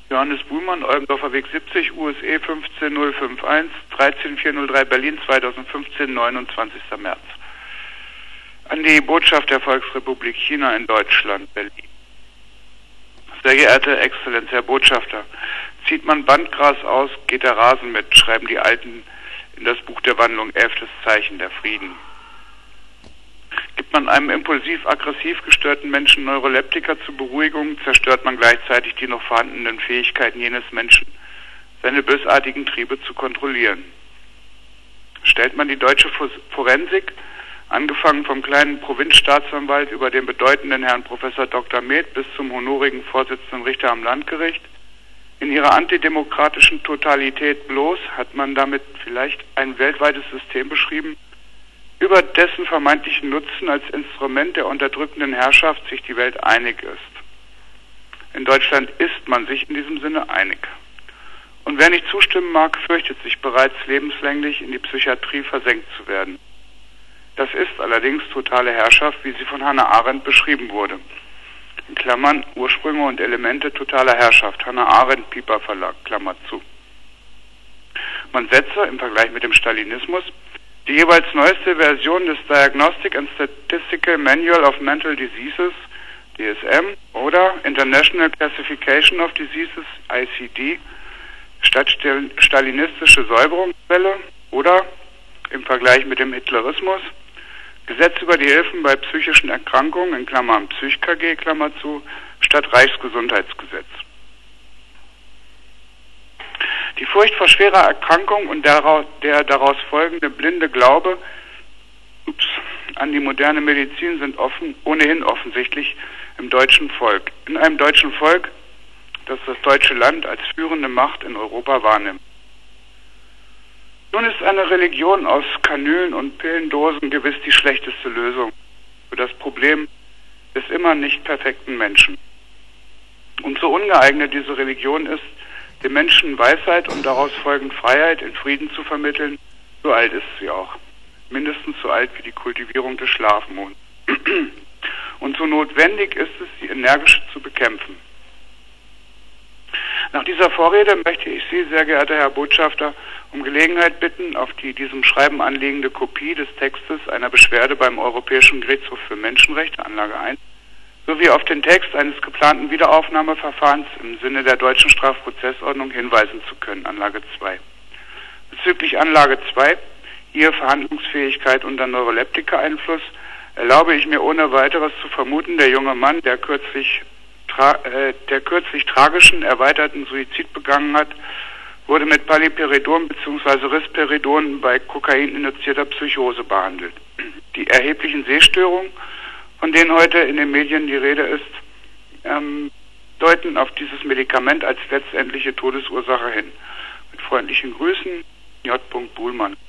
Johannes Buhlmann, Olmendorfer Weg 70, USE 15051, 13403 Berlin, 2015, 29. März. An die Botschaft der Volksrepublik China in Deutschland, Berlin. Sehr geehrte Exzellenz, Herr Botschafter, zieht man Bandgras aus, geht der Rasen mit, schreiben die Alten in das Buch der Wandlung 11. Zeichen der Frieden. Gibt man einem impulsiv-aggressiv gestörten Menschen Neuroleptika zur Beruhigung, zerstört man gleichzeitig die noch vorhandenen Fähigkeiten jenes Menschen, seine bösartigen Triebe zu kontrollieren. Stellt man die deutsche Forensik, angefangen vom kleinen Provinzstaatsanwalt über den bedeutenden Herrn Professor Dr. Med bis zum honorigen Vorsitzenden Richter am Landgericht, in ihrer antidemokratischen Totalität bloß, hat man damit vielleicht ein weltweites System beschrieben, über dessen vermeintlichen Nutzen als Instrument der unterdrückenden Herrschaft sich die Welt einig ist. In Deutschland ist man sich in diesem Sinne einig. Und wer nicht zustimmen mag, fürchtet sich bereits lebenslänglich in die Psychiatrie versenkt zu werden. Das ist allerdings totale Herrschaft, wie sie von Hannah Arendt beschrieben wurde. In Klammern Ursprünge und Elemente totaler Herrschaft, Hannah Arendt, Piper Verlag, Klammer zu. Man setze im Vergleich mit dem Stalinismus die jeweils neueste Version des Diagnostic and Statistical Manual of Mental Diseases, DSM, oder International Classification of Diseases, ICD, statt stalinistische Säuberungswelle, oder im Vergleich mit dem Hitlerismus Gesetz über die Hilfen bei psychischen Erkrankungen, in Klammern PsychKG, Klammer zu, statt Reichsgesundheitsgesetz. Die Furcht vor schwerer Erkrankung und der daraus folgende blinde Glaube an die moderne Medizin sind ohnehin offensichtlich im deutschen Volk. In einem deutschen Volk, das das deutsche Land als führende Macht in Europa wahrnimmt. Nun ist eine Religion aus Kanülen und Pillendosen gewiss die schlechteste Lösung für das Problem des immer nicht perfekten Menschen. Und so ungeeignet diese Religion ist, dem Menschen Weisheit und daraus folgend Freiheit in Frieden zu vermitteln, so alt ist sie auch. Mindestens so alt wie die Kultivierung des Schlafmonds. Und so notwendig ist es, sie energisch zu bekämpfen. Nach dieser Vorrede möchte ich Sie, sehr geehrter Herr Botschafter, um Gelegenheit bitten, auf die diesem Schreiben anliegende Kopie des Textes einer Beschwerde beim Europäischen Gerichtshof für Menschenrechte, Anlage 1, sowie auf den Text eines geplanten Wiederaufnahmeverfahrens im Sinne der deutschen Strafprozessordnung hinweisen zu können, Anlage 2. Bezüglich Anlage 2, hier Verhandlungsfähigkeit unter Neuroleptika-Einfluss, erlaube ich mir ohne weiteres zu vermuten, der junge Mann, der kürzlich tragischen erweiterten Suizid begangen hat, wurde mit Paliperidon bzw. Risperidon bei kokaininduzierter Psychose behandelt. Die erheblichen Sehstörungen, von denen heute in den Medien die Rede ist, deuten auf dieses Medikament als letztendliche Todesursache hin. Mit freundlichen Grüßen, J. Buhlmann.